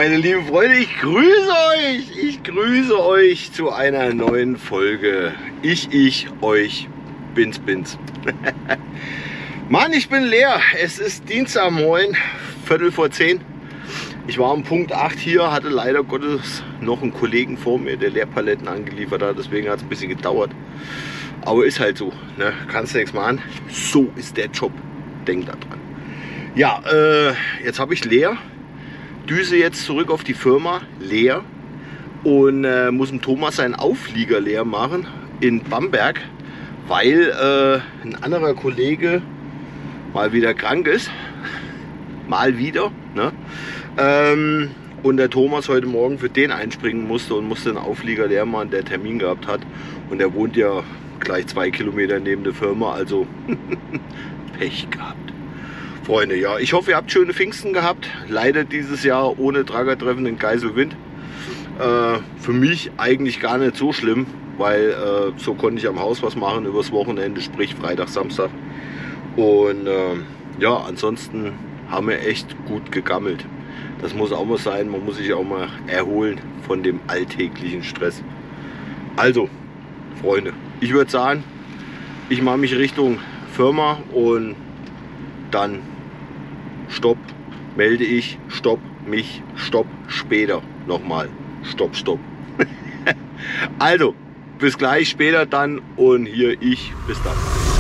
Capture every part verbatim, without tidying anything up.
Meine lieben Freunde, ich grüße euch. Ich grüße euch zu einer neuen Folge. Ich, ich, euch, bin's, bin's. Mann, ich bin leer. Es ist Dienstagmorgen, Viertel vor zehn. Ich war um Punkt acht hier, hatte leider Gottes noch einen Kollegen vor mir, der Leerpaletten angeliefert hat. Deswegen hat es ein bisschen gedauert. Aber ist halt so, ne? Kannst du nichts machen. So ist der Job. Denk da dran. Ja, äh, jetzt habe ich leer. Düse jetzt zurück auf die Firma, leer. Und äh, muss dem Thomas seinen Auflieger leer machen in Bamberg, weil äh, ein anderer Kollege mal wieder krank ist. Mal wieder. Ne? Ähm, und der Thomas heute Morgen für den einspringen musste und musste einen Auflieger leer machen, der Termin gehabt hat. Und der wohnt ja gleich zwei Kilometer neben der Firma, also Pech gehabt. Freunde, ja, ich hoffe, ihr habt schöne Pfingsten gehabt. Leider dieses Jahr ohne Tragertreffen in Geiselwind. Äh, für mich eigentlich gar nicht so schlimm, weil äh, so konnte ich am Haus was machen übers Wochenende, sprich Freitag, Samstag. Und äh, ja, ansonsten haben wir echt gut gegammelt. Das muss auch mal sein, man muss sich auch mal erholen von dem alltäglichen Stress. Also, Freunde, ich würde sagen, ich mache mich Richtung Firma und dann Stopp, melde ich, Stopp, mich, Stopp, später nochmal, Stopp, Stopp. Also, bis gleich, später dann und hier ich, bis dann.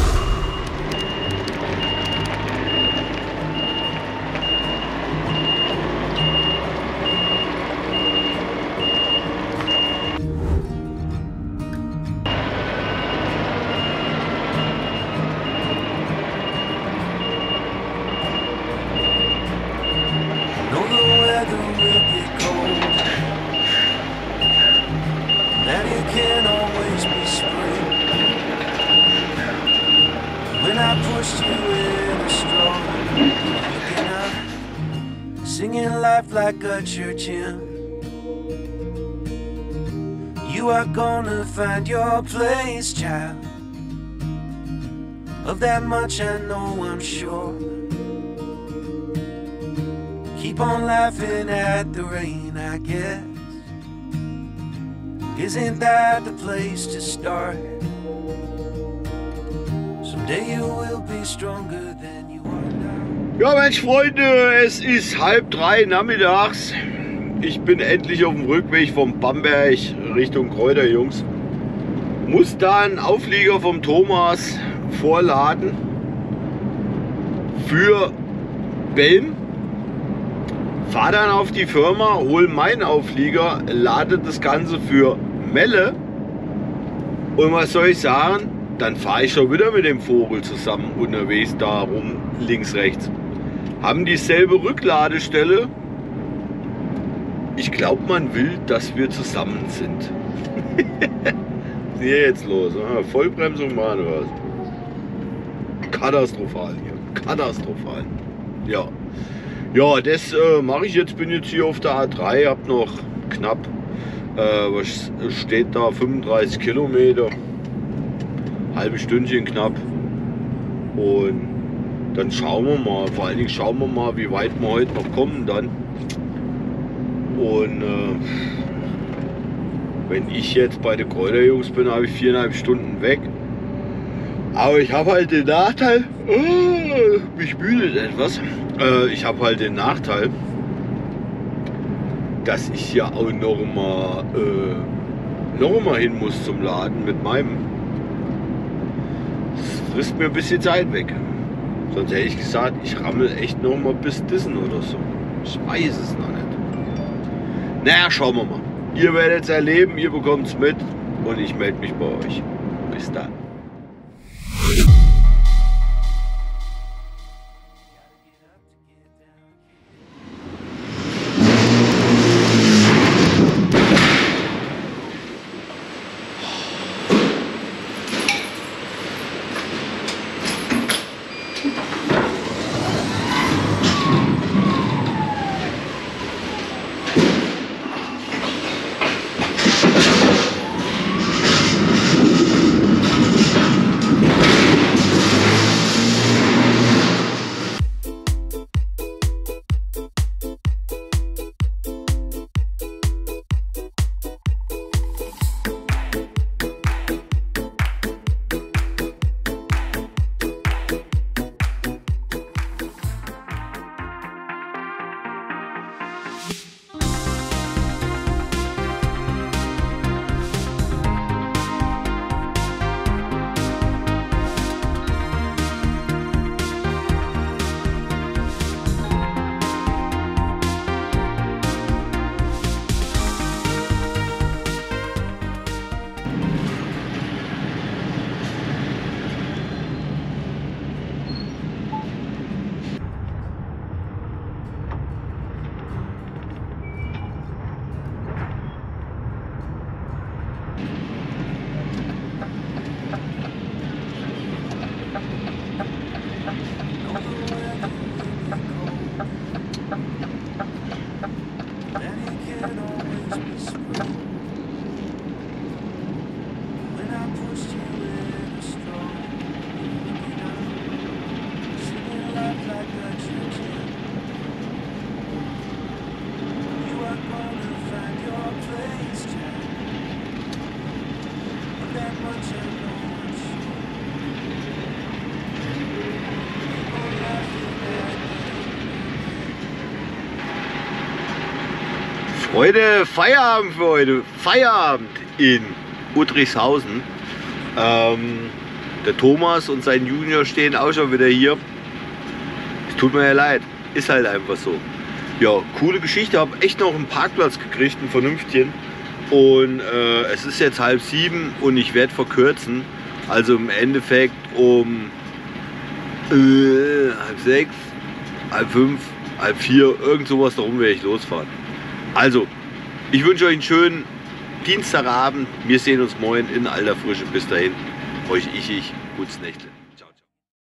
Singing life like a church hymn. You are gonna find your place, child. Of that much I know, I'm sure. Keep on laughing at the rain, I guess. Isn't that the place to start? Someday you will be stronger than you are now. Ja Mensch Freunde, es ist halb drei nachmittags. Ich bin endlich auf dem Rückweg vom Bamberg Richtung Kräuter, Jungs. Muss da einen Auflieger vom Thomas vorladen für Belm. Fahr dann auf die Firma, hol meinen Auflieger, lade das Ganze für Melle. Und was soll ich sagen? Dann fahre ich schon wieder mit dem Vogel zusammen unterwegs da rum, links, rechts. Haben dieselbe Rückladestelle. Ich glaube, man will, dass wir zusammen sind. Was ist hier jetzt los? Vollbremsung machen oder was? Katastrophal hier. Katastrophal. Ja. Ja, das äh, mache ich jetzt. Bin jetzt hier auf der A drei. Hab noch knapp, äh, was steht da, fünfunddreißig Kilometer. Halbe Stündchen knapp. Und dann schauen wir mal, vor allen Dingen schauen wir mal, wie weit wir heute noch kommen dann. Und äh, wenn ich jetzt bei den Kräuterjungs bin, habe ich viereinhalb Stunden weg. Aber ich habe halt den Nachteil, oh, mich müdet etwas, äh, ich habe halt den Nachteil, dass ich ja auch noch mal, äh, noch mal hin muss zum Laden mit meinem. Das frisst mir ein bisschen Zeit weg. Sonst hätte ich gesagt, ich rammel echt noch mal bis Dissen oder so. Ich weiß es noch nicht. Naja, schauen wir mal. Ihr werdet es erleben, ihr bekommt es mit und ich melde mich bei euch. Bis dann. When I pushed you in a straw, looking up, singing love like a church. You are gonna find your place, child. But that much I know for sure. People laughing at me. Freunde, Feierabend für heute. Feierabend in Udrichshausen. Ähm, der Thomas und sein Junior stehen auch schon wieder hier. Es tut mir ja leid. Ist halt einfach so. Ja, coole Geschichte. Habe echt noch einen Parkplatz gekriegt, einen vernünftigen. Und äh, es ist jetzt halb sieben und ich werde verkürzen. Also im Endeffekt um äh, halb sechs, halb fünf, halb vier, irgend sowas darum werde ich losfahren. Also, ich wünsche euch einen schönen Dienstagabend. Wir sehen uns morgen in alter Frische. Bis dahin, euch ich, ich, gutes Nächtle. Ciao, ciao.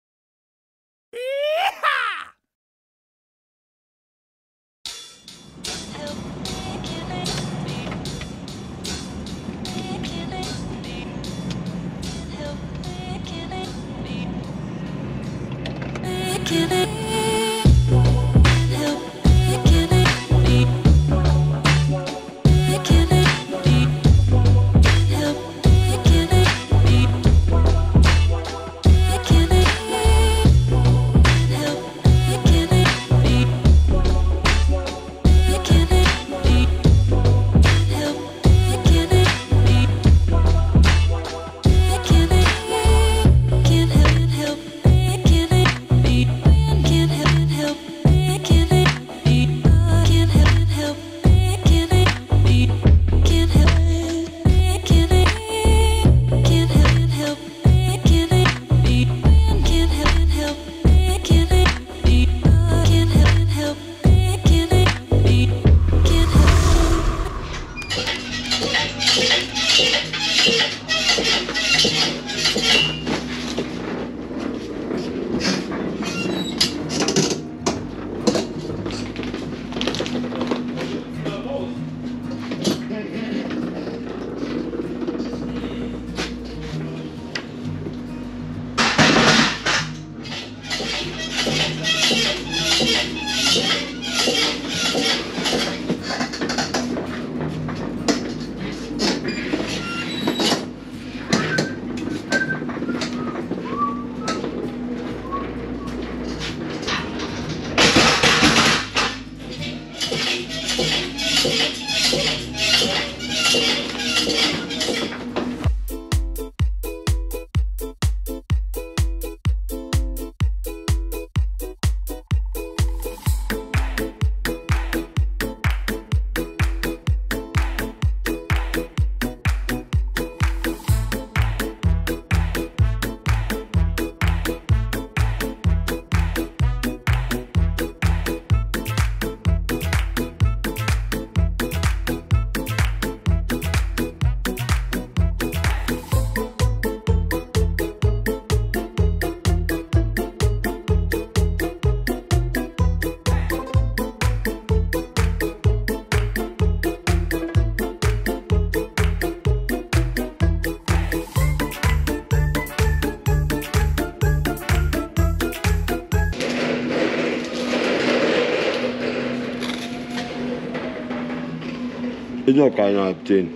Ist noch keine halb zehn.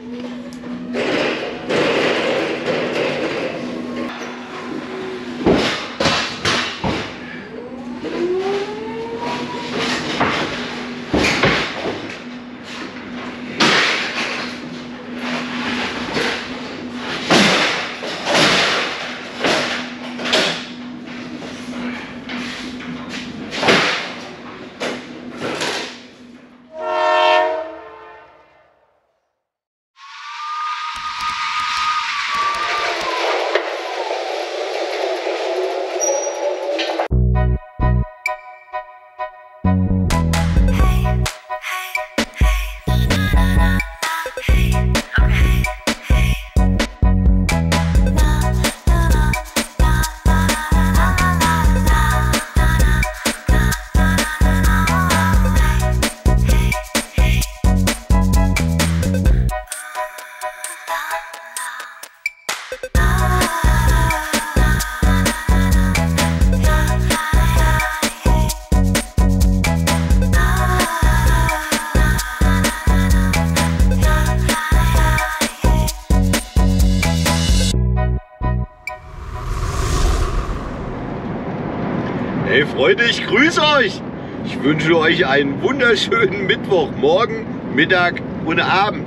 Hey Freunde, ich grüße euch. Ich wünsche euch einen wunderschönen Mittwoch, morgen, Mittag und Abend.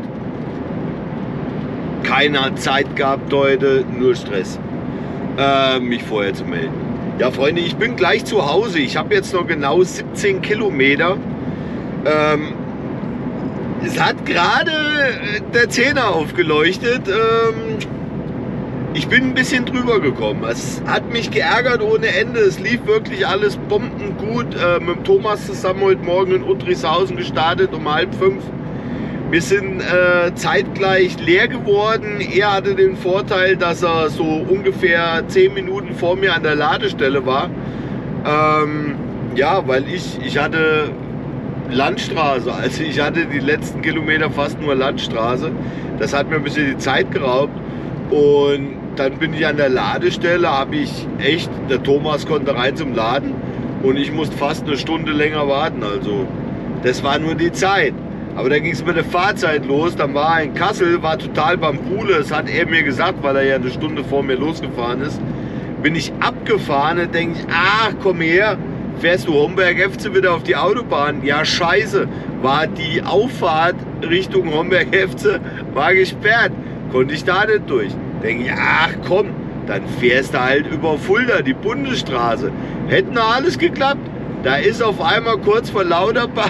Keiner hat Zeit gehabt heute, nur Stress, äh, mich vorher zu melden. Ja Freunde, ich bin gleich zu Hause. Ich habe jetzt noch genau siebzehn Kilometer. Ähm, es hat gerade der Zehner aufgeleuchtet. Ähm, ich bin ein bisschen drüber gekommen. Es hat mich geärgert ohne Ende. Es lief wirklich alles bombengut. Äh, mit dem Thomas zusammen heute Morgen in Uttrichshausen gestartet um halb fünf. Wir sind äh, zeitgleich leer geworden. Er hatte den Vorteil, dass er so ungefähr zehn Minuten vor mir an der Ladestelle war. Ähm, ja, weil ich, ich hatte Landstraße. Also ich hatte die letzten Kilometer fast nur Landstraße. Das hat mir ein bisschen die Zeit geraubt. Und dann bin ich an der Ladestelle, habe ich echt, der Thomas konnte rein zum Laden und ich musste fast eine Stunde länger warten. Also das war nur die Zeit. Aber dann ging es mit der Fahrzeit los. Dann war er in Kassel, war total beim Pule. Das hat er mir gesagt, weil er ja eine Stunde vor mir losgefahren ist. Bin ich abgefahren und denke ich, ach komm her, fährst du Homberg-Efze wieder auf die Autobahn? Ja scheiße, war die Auffahrt Richtung Homberg-Efze war gesperrt. Konnte ich da nicht durch. Denke ich, ach komm, dann fährst du halt über Fulda, die Bundesstraße. Hätte noch alles geklappt. Da ist auf einmal kurz vor Lauterbach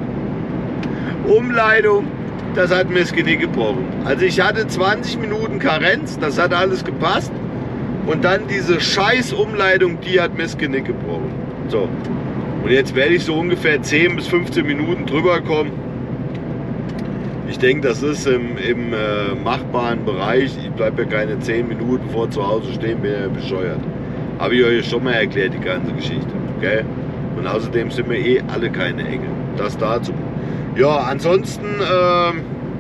Umleitung, das hat mir das Genick gebrochen. Also ich hatte zwanzig Minuten Karenz, das hat alles gepasst. Und dann diese scheiß Umleitung, die hat mir das Genick gebrochen. So, und jetzt werde ich so ungefähr zehn bis fünfzehn Minuten drüber kommen. Ich denke, das ist im, im äh, machbaren Bereich. Ich bleibe ja keine zehn Minuten vor zu Hause stehen, bin ja bescheuert. Habe ich euch schon mal erklärt, die ganze Geschichte. Okay? Und außerdem sind wir eh alle keine Engel. Das dazu. Ja, ansonsten, ähm,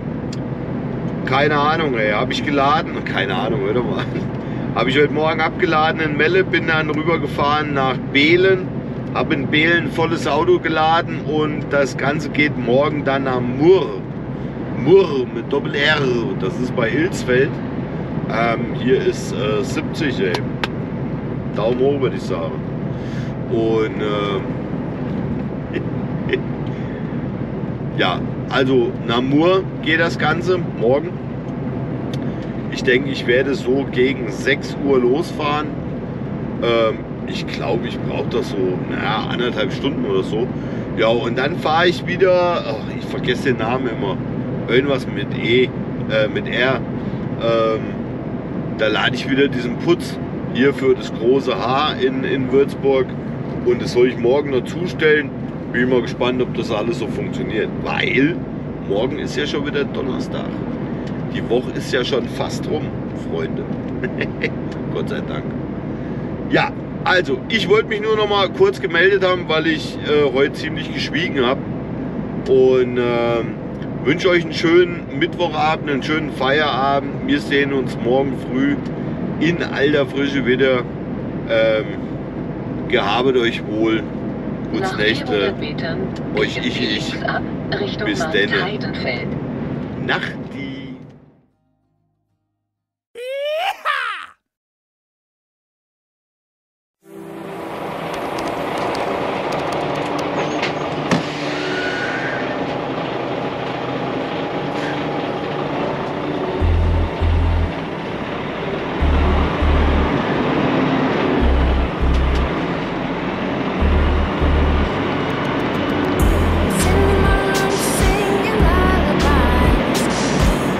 keine Ahnung, ey, habe ich geladen, keine Ahnung, hör mal, habe ich heute Morgen abgeladen in Melle, bin dann rübergefahren nach Behlen, habe in Behlen ein volles Auto geladen und das Ganze geht morgen dann nach Murr, Murr mit Doppel-R, das ist bei Ilsfeld, ähm, hier ist äh, siebzig, ey, Daumen hoch würde ich sagen, und ähm, ja, also nach Murr geht das Ganze morgen. Ich denke, ich werde so gegen sechs Uhr losfahren. Ähm, ich glaube, ich brauche das so, naja, anderthalb Stunden oder so. Ja, und dann fahre ich wieder, oh, ich vergesse den Namen immer, irgendwas mit E, äh, mit R. Ähm, da lade ich wieder diesen Putz hier für das große H in, in Würzburg. Und das soll ich morgen noch zustellen. Bin mal gespannt, ob das alles so funktioniert, weil morgen ist ja schon wieder Donnerstag. Die Woche ist ja schon fast rum, Freunde. Gott sei Dank. Ja, also ich wollte mich nur noch mal kurz gemeldet haben, weil ich äh, heute ziemlich geschwiegen habe. Und äh, wünsche euch einen schönen Mittwochabend, einen schönen Feierabend. Wir sehen uns morgen früh in alter Frische wieder. Ähm, gehabet euch wohl. Gute Nächte, euch ich, ich, bis denn, Nachti. Singing lullabies.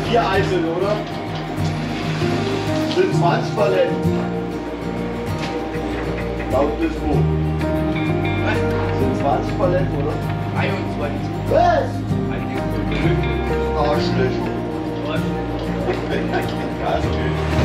Vier einzeln, oder? Sind zwanzig Paletten. Laut das Buch. Sind zwanzig Paletten, oder? einundzwanzig. Was? einundzwanzig. Arschlöcher. Ja, so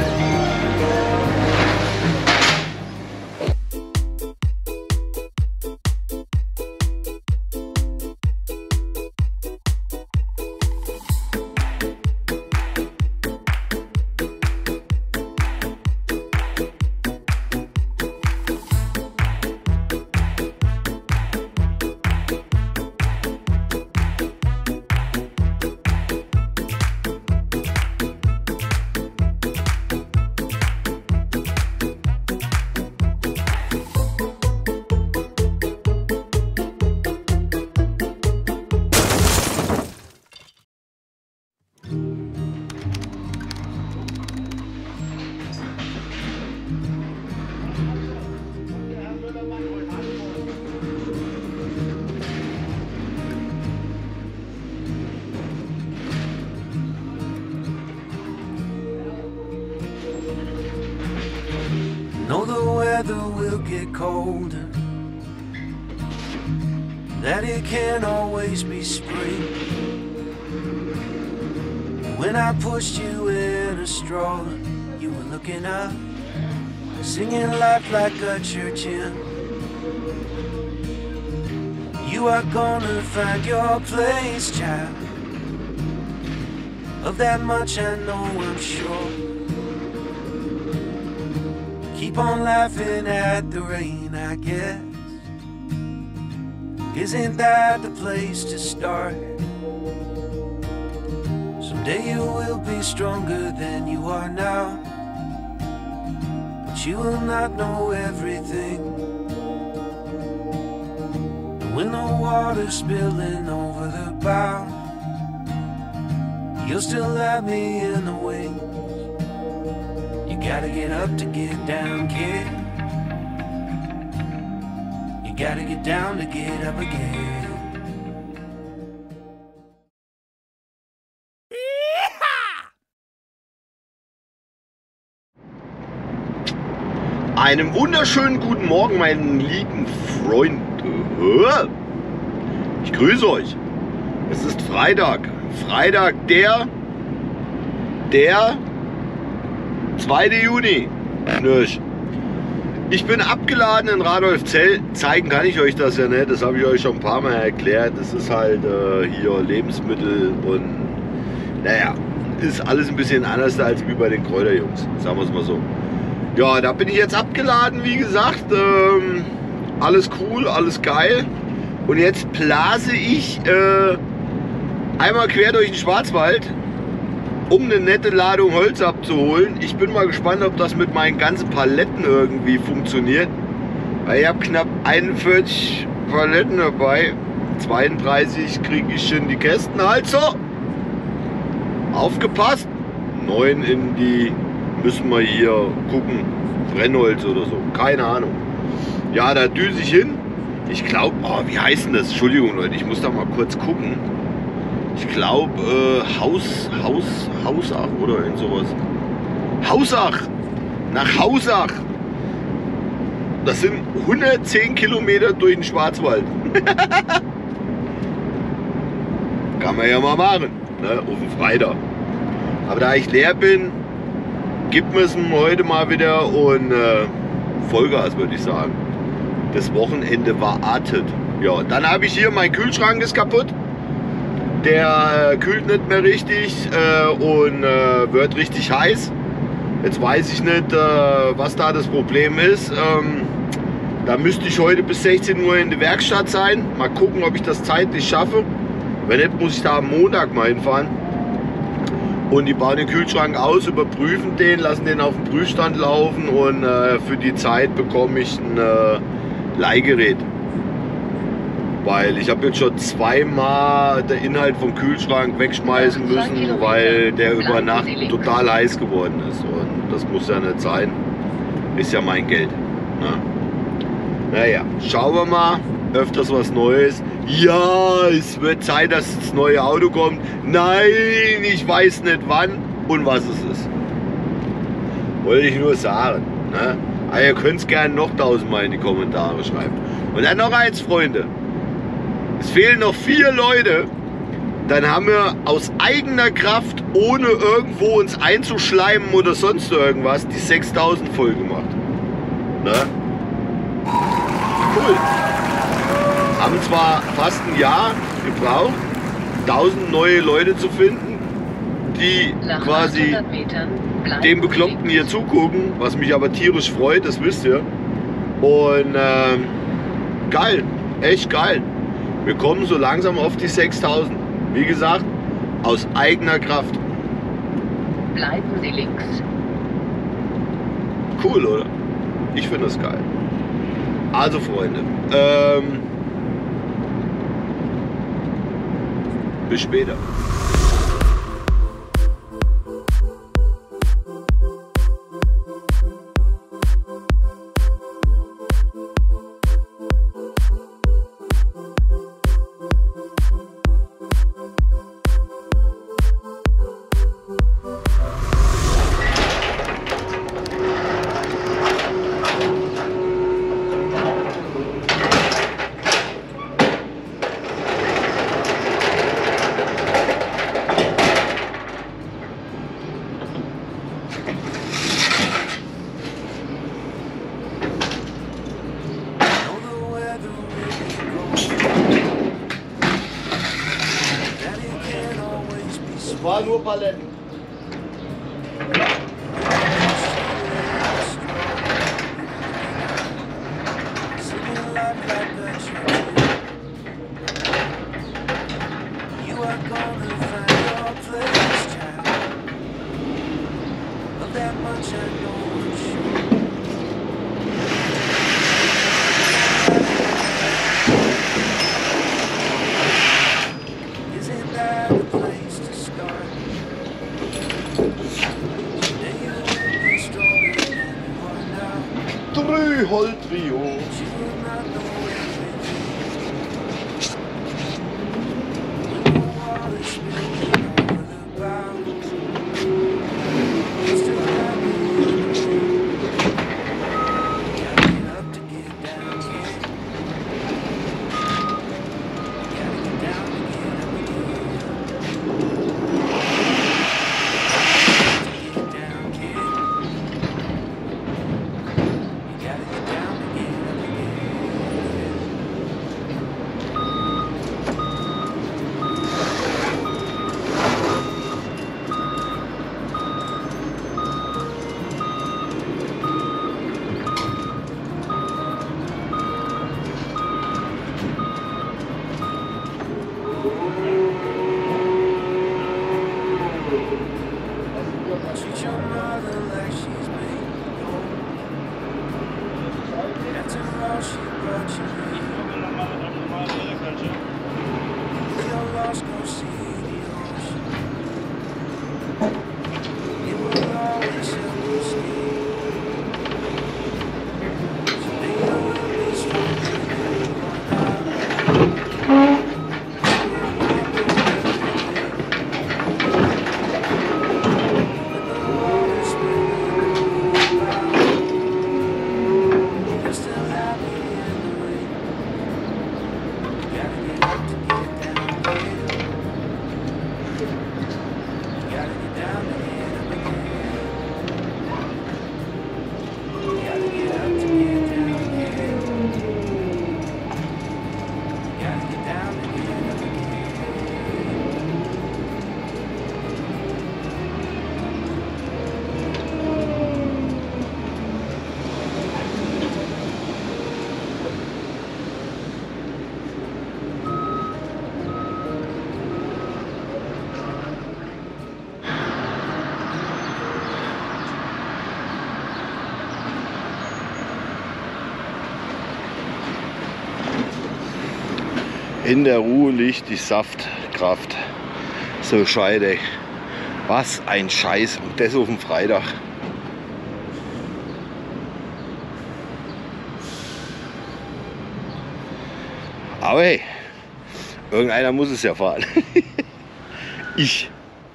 Know the weather will get colder, that it can't always be spring. When I pushed you in a stroller, you were looking up, singing life like a church hymn. You are gonna find your place, child. Of that much I know, I'm sure. Keep on laughing at the rain, I guess. Isn't that the place to start? Someday you will be stronger than you are now, but you will not know everything. And when the water's spilling over the bow, you'll still have me in the wings. You gotta get up to get down, kid. You gotta get down to get up again. Einen wunderschönen guten Morgen, meine lieben Freunde. Ich grüße euch. Es ist Freitag. Freitag, der, der zweite Juni. Schnürch. Ich bin abgeladen in Radolfzell. Zeigen kann ich euch das ja nicht. Das habe ich euch schon ein paar Mal erklärt. Das ist halt äh, hier Lebensmittel und naja, ist alles ein bisschen anders als wie bei den Kräuterjungs. Sagen wir es mal so. Ja, da bin ich jetzt abgeladen, wie gesagt. Ähm, alles cool, alles geil. Und jetzt blase ich äh, einmal quer durch den Schwarzwald, um eine nette Ladung Holz abzuholen. Ich bin mal gespannt, ob das mit meinen ganzen Paletten irgendwie funktioniert. Weil ich habe knapp einundvierzig Paletten dabei. zweiunddreißig kriege ich schon die Kästen. Also, aufgepasst. neun in die, müssen wir hier gucken, Brennholz oder so. Keine Ahnung. Ja, da düse ich hin. Ich glaube, oh, wie heißt denn das? Entschuldigung Leute, ich muss da mal kurz gucken. Ich glaube, äh, Haus, Haus, Hausach oder irgend sowas. Hausach! Nach Hausach! Das sind hundertzehn Kilometer durch den Schwarzwald. Kann man ja mal machen, ne? Auf den Freitag. Aber da ich leer bin, gibt mir es heute mal wieder und äh, Vollgas, würde ich sagen. Das Wochenende war artet. Ja, dann habe ich hier, mein Kühlschrank ist kaputt. Der äh, kühlt nicht mehr richtig äh, und äh, wird richtig heiß. Jetzt weiß ich nicht, äh, was da das Problem ist. Ähm, da müsste ich heute bis sechzehn Uhr in der Werkstatt sein. Mal gucken, ob ich das zeitlich schaffe. Wenn nicht, muss ich da am Montag mal hinfahren. Und die bauen den Kühlschrank aus, überprüfen den, lassen den auf dem Prüfstand laufen und äh, für die Zeit bekomme ich ein äh, Leihgerät. Weil ich habe jetzt schon zweimal den Inhalt vom Kühlschrank wegschmeißen müssen, weil der über Nacht total heiß geworden ist. Und das muss ja nicht sein. Ist ja mein Geld. Ne? Naja, schauen wir mal. öfters was Neues. Ja, es wird Zeit, dass das neue Auto kommt. Nein, ich weiß nicht wann und was es ist. Wollte ich nur sagen. Ne? Aber ihr könnt es gerne noch tausendmal in die Kommentare schreiben. Und dann noch eins, Freunde. Es fehlen noch vier Leute. Dann haben wir aus eigener Kraft, ohne irgendwo uns einzuschleimen oder sonst irgendwas, die sechstausend voll gemacht. Ne? Cool. Haben zwar fast ein Jahr gebraucht, tausend neue Leute zu finden, die Nach quasi achthundert Metern bleiben dem Bekloppten hier zugucken, was mich aber tierisch freut, das wisst ihr. Und ähm, geil, echt geil. Wir kommen so langsam auf die sechstausend. Wie gesagt, aus eigener Kraft. Bleiben Sie links. Cool, oder? Ich finde das geil. Also Freunde, ähm, bis später. Das war nur Paletten. Trio. In der Ruhe liegt die Saftkraft. So Scheide. Was ein Scheiß. Und das auf dem Freitag. Aber hey, irgendeiner muss es ja fahren. Ich.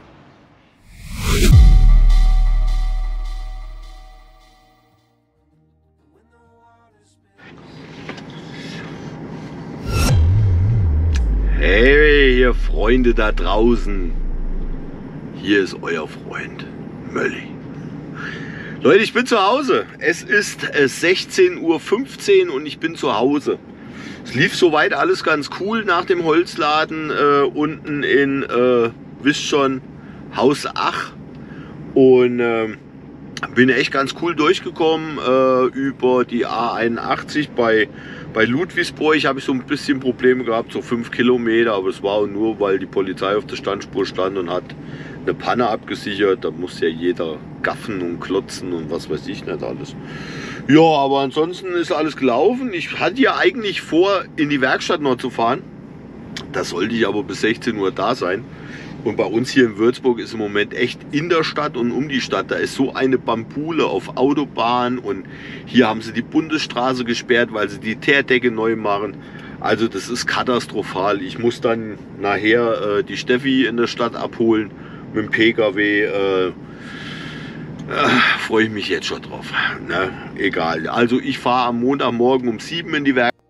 Hey, ihr Freunde da draußen. Hier ist euer Freund Mölli. Leute, ich bin zu Hause. Es ist sechzehn Uhr fünfzehn und ich bin zu Hause. Es lief soweit alles ganz cool nach dem Holzladen äh, unten in, äh, wisst schon, Haus Ach. Und äh, bin echt ganz cool durchgekommen äh, über die A einundachtzig. Bei, bei Ludwigsburg habe ich so ein bisschen Probleme gehabt, so fünf Kilometer. Aber es war nur, weil die Polizei auf der Standspur stand und hat eine Panne abgesichert. Da muss ja jeder gaffen und klotzen und was weiß ich nicht alles. Ja, aber ansonsten ist alles gelaufen. Ich hatte ja eigentlich vor, in die Werkstatt noch zu fahren. Da sollte ich aber bis sechzehn Uhr da sein. Und bei uns hier in Würzburg ist im Moment echt in der Stadt und um die Stadt, da ist so eine Bambule auf Autobahn und hier haben sie die Bundesstraße gesperrt, weil sie die Teerdecke neu machen. Also das ist katastrophal. Ich muss dann nachher äh, die Steffi in der Stadt abholen mit dem P K W. Äh, äh, freue ich mich jetzt schon drauf. Ne? Egal. Also ich fahre am Montagmorgen um sieben in die Werkstatt.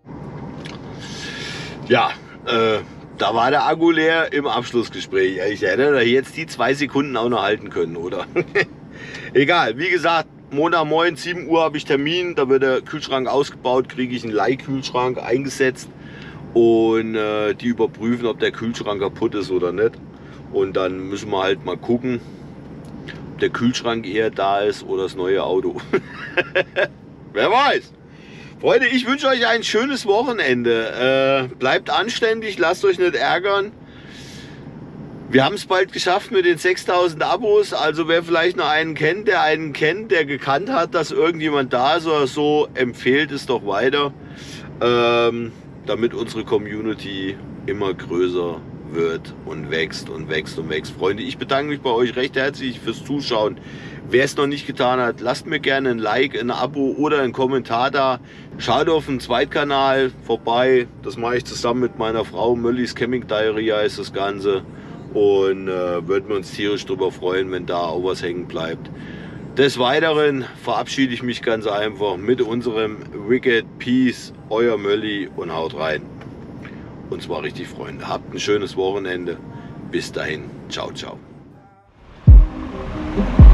Ja, äh, da war der Akku leer im Abschlussgespräch. Ich hätte da jetzt die zwei Sekunden auch noch halten können, oder? Egal, wie gesagt, Montagmorgen sieben Uhr habe ich Termin. Da wird der Kühlschrank ausgebaut, kriege ich einen Leihkühlschrank eingesetzt. Und äh, die überprüfen, ob der Kühlschrank kaputt ist oder nicht. Und dann müssen wir halt mal gucken, ob der Kühlschrank eher da ist oder das neue Auto. Wer weiß. Freunde, ich wünsche euch ein schönes Wochenende. Äh, bleibt anständig, lasst euch nicht ärgern. Wir haben es bald geschafft mit den sechstausend Abos. Also wer vielleicht noch einen kennt, der einen kennt, der gekannt hat, dass irgendjemand da ist oder so, empfehlt es doch weiter, ähm, damit unsere Community immer größer wird und wächst und wächst und wächst. Freunde, ich bedanke mich bei euch recht herzlich fürs Zuschauen. Wer es noch nicht getan hat, lasst mir gerne ein Like, ein Abo oder einen Kommentar da. Schaut auf den Zweitkanal vorbei. Das mache ich zusammen mit meiner Frau. Möllis Camping Diary heißt das Ganze. Und äh, würden wir uns tierisch darüber freuen, wenn da auch was hängen bleibt. Des Weiteren verabschiede ich mich ganz einfach mit unserem Wicked Peace. Euer Mölli und haut rein. Und zwar richtig, Freunde. Habt ein schönes Wochenende. Bis dahin. Ciao, ciao.